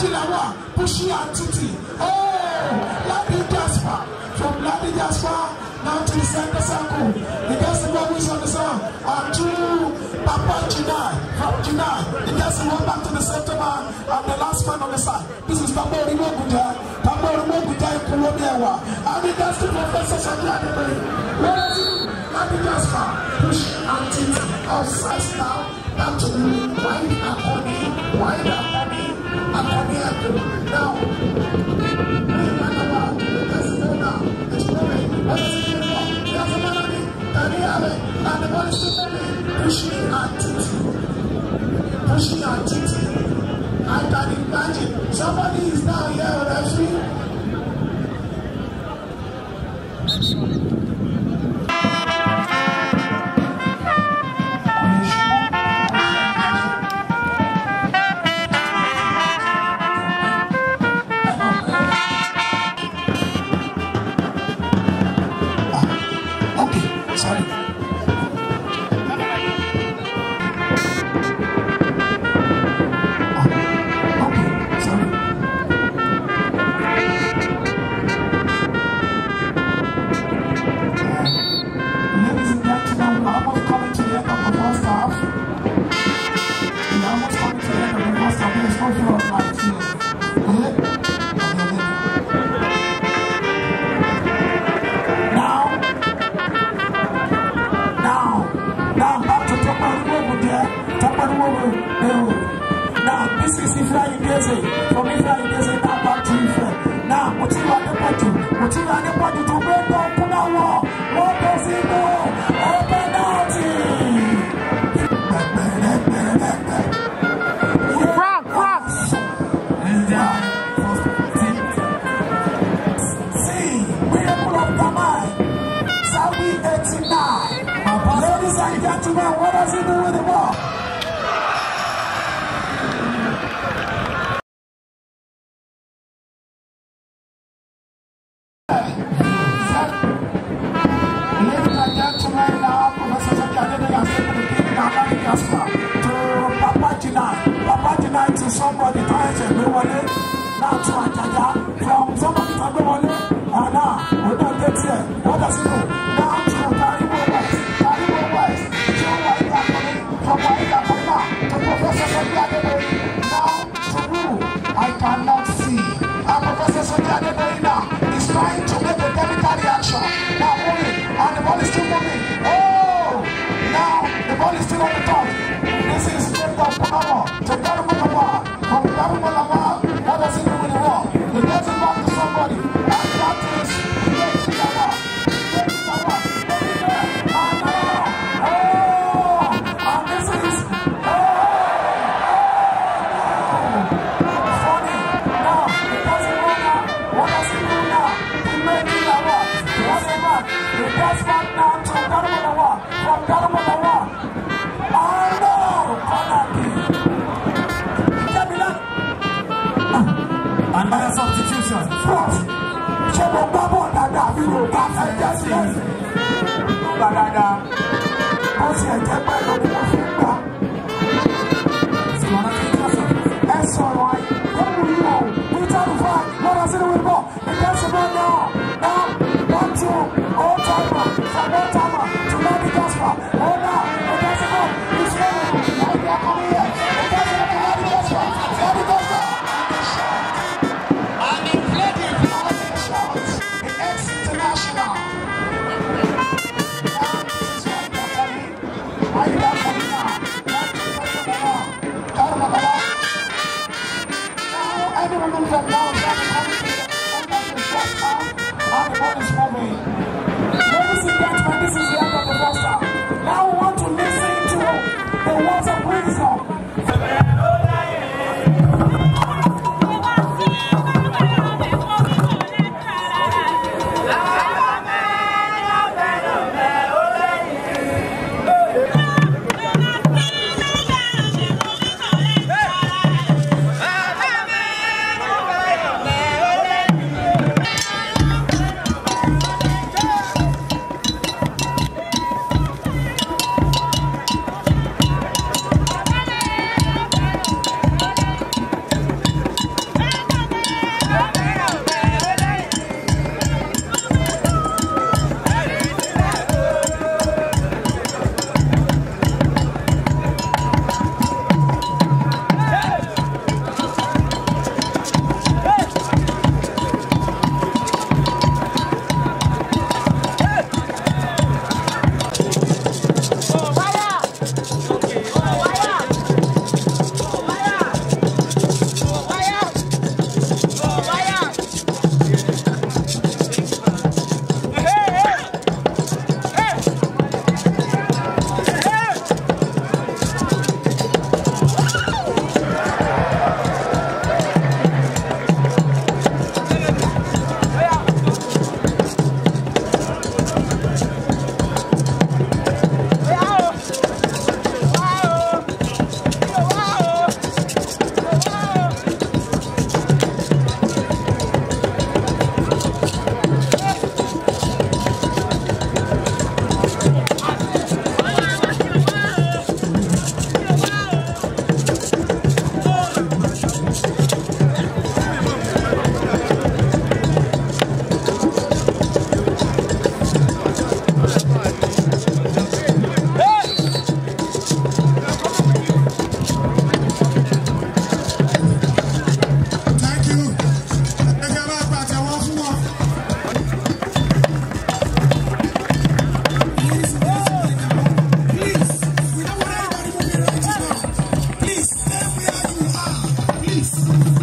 Kilawa, Pushi and Titi. Oh, Ladi Jasper. From Ladi Jasper now to the center circle. The guest who is on the song. And to Papa Jinai. From Jinai. The guest who went back to the center man. And the last man on the side. This is Papa Rimoguja. Papa Rimoguja in Colombia. And the guest Professor Santiago. Where is he? Ladi Jasper. Push and Titi. Outside now. Back to the wide Akoni. Wide Akoni. Akoni Echo. Now. And the ball is still pushing and Titi. I can imagine somebody is now here on the street. Now, this is Ife Igeze. From Ife Igeze now back to Ife. Now, Mutiu Adepoju to break up Punawo. What does he do? A penalty. See, miracle of Tamai. Saudi 89. Ladies and gentlemen, what does he do with the ball? To somebody to answer me one day, now to Ajaja, from somebody to go one day, and now we don't get here. What does it do? Now to Taribo West, Joe White from White to Professor Santiago. Now to who I cannot see. And Professor Santiago now is trying to make a chemical reaction. Now moving, and the ball is still moving. Oh, now the ball is still on the top. This is straight up Punawo to Taribo. From Taribo, what does he do with the ball? He gets it back to somebody. And that is Kilawa. And this is funny. Now, he doesn't know now. What does he do now? He made Kilawa. He has a back. He gets back now to Taribo. From Taribo. Another substitution. That's all right. Mutiu Rufai. What does it do with the ball? It gets the ball now. Now, 1, 2, all timer. From all timer to Ladi Jasper. Oh, now, it gets the ball. He's running. Now, they are coming here. It gets the ball to Ladi Jasper. Ladi Jasper. From now, ladies and gentlemen, this is the end of the first half. Now we want to listen to the words of wisdom.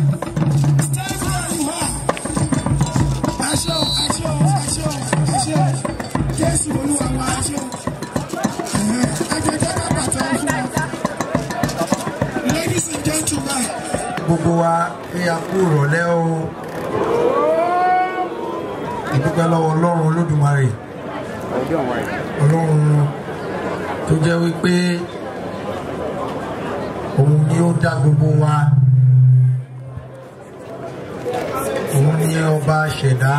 Gbogbo wa ní akú ìrọ̀lẹ́ o. Ìdúpẹ́ lọ́wọ́ Ọlọ́run Olódùmarè. Ọlọ́run tó jẹ́ wípé òun ni ó dá gbogbo wa. Òun ni ọba ṣẹ̀dá.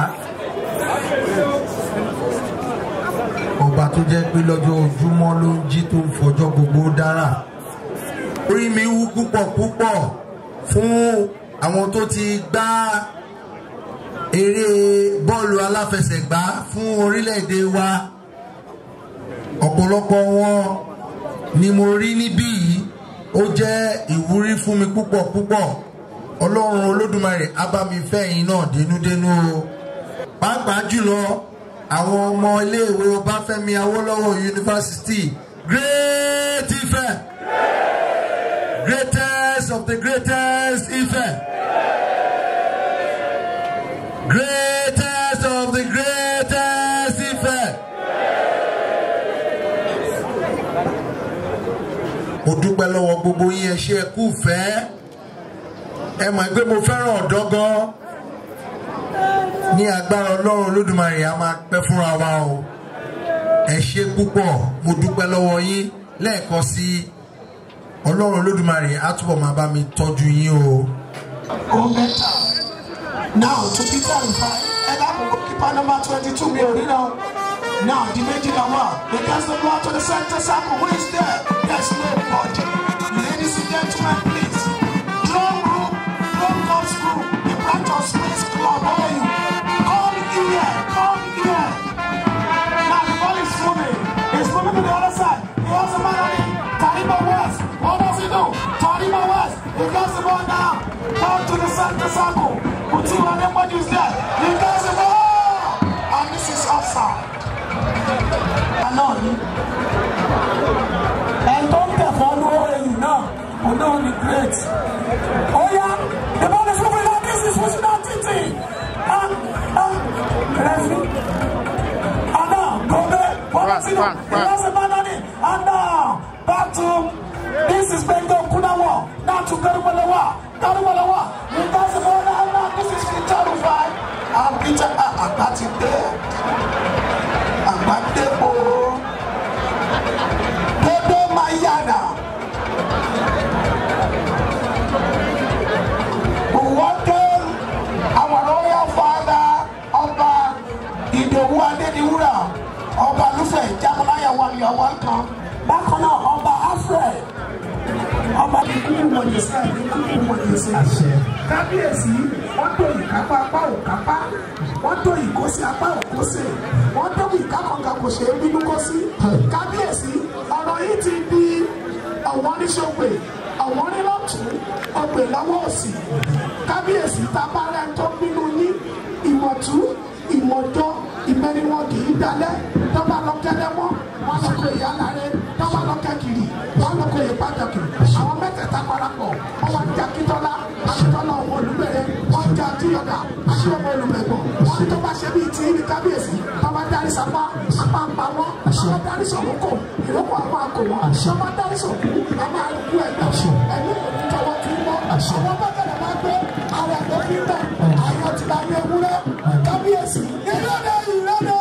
Ọba tó jẹ́ pé lọ́jọ́ ojúmọ́ ló ń jí tó ń fọjọ́ gbogbo dára. Orí mi wú púpọ̀ púpọ̀ fún àwọn tó ti gbá eré bọ́ọ̀lù aláfẹsẹ̀gbá fún orílẹ̀-èdè wa. Ọ̀pọ̀lọpọ̀ wọn ni mo rí níbí yìí. Ó jẹ́ ìwúrí fún mi púpọ̀ púpọ̀. Ọlọ́run Olódùmarè á bá mi fẹ́ yín náà dénúdénú o. Pàápàá jùlọ àwọn ọmọ iléèwé Ọbáfẹ́mi Awólọ́wọ̀ University, Great Ife, greatest of the greatest Ife, greatest of the greatest Ife. Mo dúpẹ́ lọ́wọ́ gbogbo yín, ẹ ṣé ẹ kú fẹ́. Ẹ mọ̀ pé mo fẹ́ràn ọ̀dọ́ gan. Ní agbára Ọlọ́run Olódùmarè a máa pẹ́ fúnra wa o. Ẹ ṣé púpọ̀, mo dúpẹ́ lọ́wọ́ yín lẹ́ẹ̀kan sí. Ọlọ́run Olódùmarè á túbọ̀ máa bá mi tọ́jú yín o. Now to Peter Rufai, and I'm goalkeeper number 22 now. Now the major number, they cast the ball to the center circle. Who is there? There's nobody. Ladies and gentlemen, please. Drum group, drum comes group, the branch of Space Club. How are you? Come here, come here. Now the ball is moving. It's moving to the other side. He has a man on it. Taribo West. What does he do? Taribo West. He gets the ball now. Down to the center circle. Mutiu Adepoju is there. He gets the ball. And this is offside. And don't get follow you now. We don't be great. Oh yeah, the ball is moving like this. It's pushing out TT. And now, go there. What does he do? He has a man on it. And now, back to this is Bengo Kunawa. Now to Taribo West. Taribo West. He does the ball now. Now this is Peter Rufai. And Peter, that's it there. And back there, our royal father, Oba Oba Rufai, Jamaica, you are welcome. Back on Oba Alfred. Oba what you say, what you say. Kábíyèsí, wọ́n tó ìkápá apá òkápá, wọ́n tó ìkósí apá òkósí, wọ́n tó ìkákọ̀ǹkà kò ṣe é bínú kó sí. Kábíyèsí, ọ̀rọ̀ yìí ti di àwọn oníṣòwò, àwọn onílọ́tún, ọ̀pẹ̀ lọ́wọ́ òsì. Kábíyèsí, tábàárẹ̀ tó bínú yín, ìmọ̀tú, ìmọ̀jọ́, ìmẹ́ni wọn kì í dalẹ̀, tọ́ba lọ kẹ́lẹ́ wọn, wọn lọ kó ìyá láre, tọ́ba lọ kẹ́kiri, wọn lọ kó ìyá pàtàkì. Àwọn mẹ́tẹ̀ẹ̀ta parapọ̀, wọ́n wá jà Akíntọ́lá, Akíntọ́lá ọmọ Olúbẹ̀rẹ̀, wọ́n jà Tíyọ̀dà, Akíntọ́lá ọmọ Olúbẹ̀gbọ̀n, wọ́n tó bá ṣe bí ti ní Kábíyèsí, tọ́ba dárí sapá, apá ń pa wọ́n, tọ́ba dárí sọ̀rọ̀kọ̀, ìrókò àwọn akọ̀ wọn, tọ́ba dárí sọ̀kú, a máa kú ẹ̀gbẹ́, ẹ̀mí ìtọ́wọ́ kì í mọ́, àwọn bákẹ́lẹ̀ máa gbé, àwọn ẹ̀gbẹ́ kì í bẹ̀, àwọn ti láyé ewúrẹ́, Kábíyèsí, ìrọ́lẹ̀ ìrọ́lẹ̀.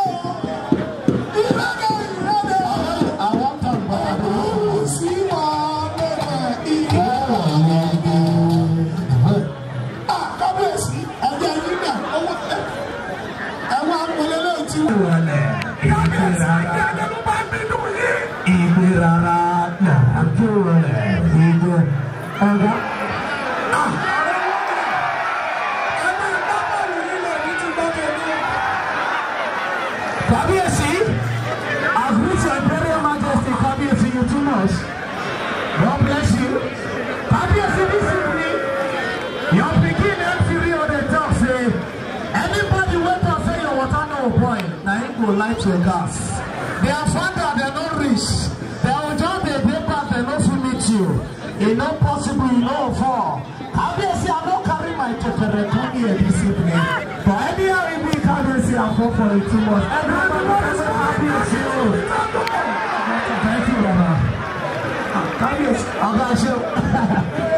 God bless you. Your beginning and the top say anybody wait to say your water no point. Now you go light your gas. They are found that they don't reach. They will just the paper, they don't meet you. It's not possible, you know, for. Obviously, I don't carry my to Terekuni this evening. For any REB candidacy and for it too much. Everyone is happy as you. Thank you, Baba. Candidates, I'm going to show.